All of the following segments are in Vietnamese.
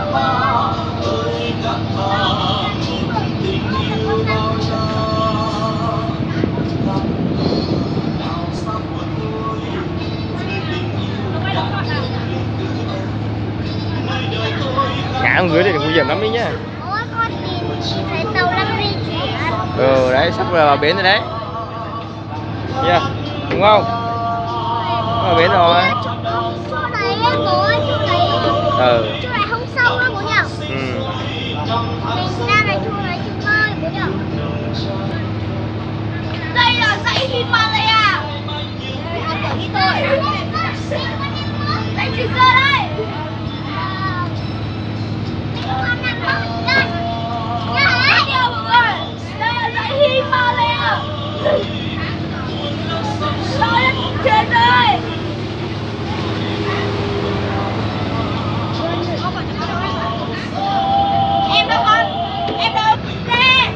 Ngã xuống dưới thì nguy hiểm lắm đấy nhá. Thấy tàu đang di chuyển. Đấy sắp vào bến rồi đấy. Yeah. Đúng không? Vào bến rồi. Chỗ này bố ơi, chỗ này. Chỗ này không sâu đâu bố nhỉ? Mình ra này chỗ này chúng ơi bố nhỉ? Đây là dãy Himalaya. Đi tôi. Dãy chỉ cơ đây. Himalaya. Trời trên ơi. Em đâu con? Em đâu? Nè.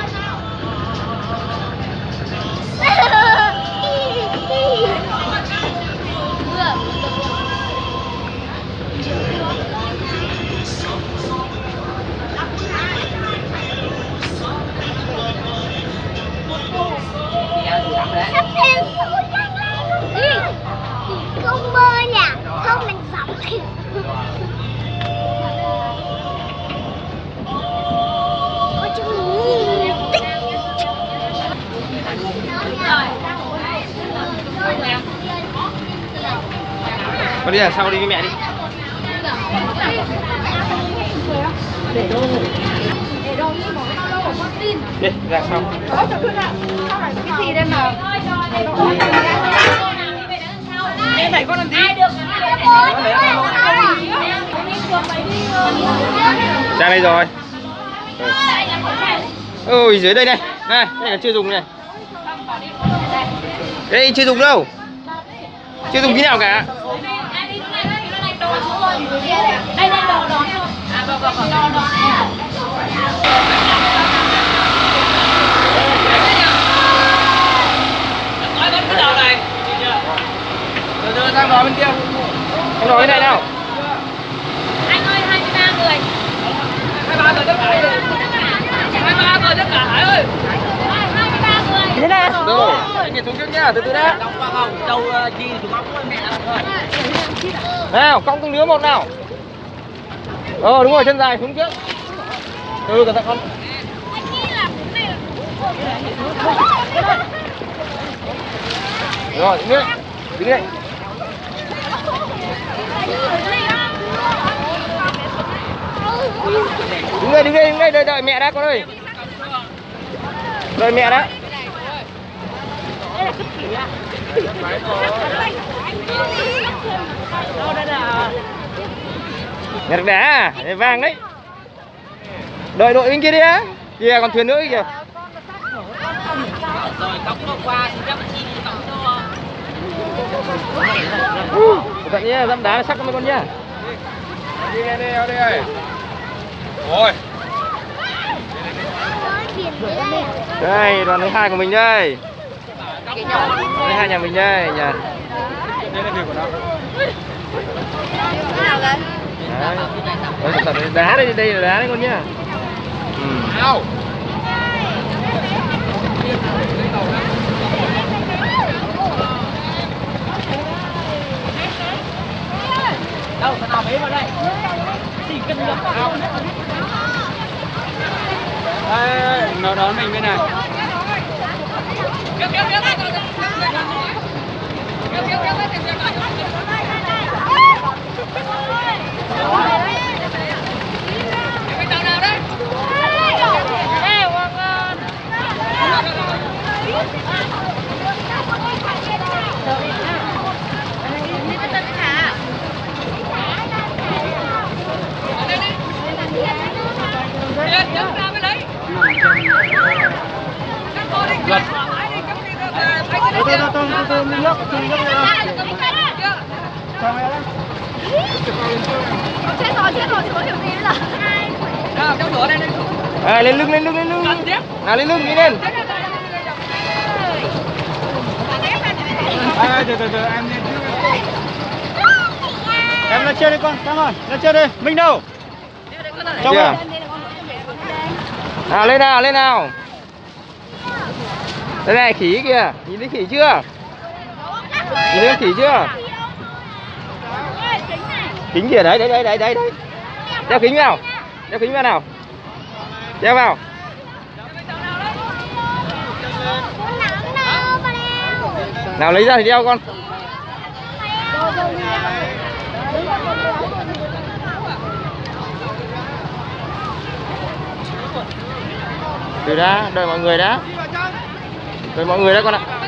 Sắp lên xuống nhanh lên. Không bơi nè, không mình sóng. Có chữ tích. Con đi là sau đi với mẹ đi. Để đâu nhưng mà nó đâu con tin. Đi ra sau. Ôi trời ơi ạ. Sao lại cái gì đây mà? Em đẩy con làm gì? Ai được. Ra đây rồi. Ôi dưới đây này. Này, đây là chưa dùng này. Đây chưa dùng đâu. Chưa dùng cái nào cả. Đây đồ đó. À vâng đồ. Nói đến cái đầu này. Đưa sang đó bên kia. Em nói cái này nào. Anh ơi 23 người. 23 người tất cả. 23 người tất cả Hải ơi. 23 người. Thế này. Rồi, anh nhìn xuống trước nhá, từ từ đã. Đâu chi chúng nó cũng mẹ thôi. Nào, cong từng đứa một nào. Đúng rồi, chân dài xuống trước. Cẩn thận con. Rồi, đứng đây. Đứng đây. Đứng đây, đợi mẹ đã con ơi. Đợi mẹ đã. Nhặt đá, vàng đấy. Đợi đội bên kia đi á. Kìa còn thuyền nữa kìa. Rồi cọc nó qua thì chắc chi cọc nó. Cẩn thận nhé, dẫm đá sắc mấy con nhá. Đi đây ơi. Ôi. Đây, đoàn thứ 2 của mình đây. Đây 2 nhà mình đây, nhà. Đây là việc của nó. Đấy. Đá đây là đá đấy con nhá. Nào. Đâu, thằng nào bế vào đây. Chỉ cần được nào. Nó đón mình bên này. Tôi nước. Chết rồi, chỉ có hiểu gì bây giờ. Nào, trong lửa đây. Lên lưng. Nào lên lưng đi lên. Từ em lên trước. Em lên trên đi con, xong rồi, lên trên đi. Mình đâu? Chưa? Nào lên nào, lên nào. Đây này khỉ kìa, nhìn thấy khỉ chưa? Nhìn thấy khỉ chưa? Kính kìa, đấy. Đeo kính vào. Đeo kính vào nào. Đeo vào. Nào lấy ra thì đeo con. Từ đã, đợi mọi người đã. Đợi mọi người đã con ạ.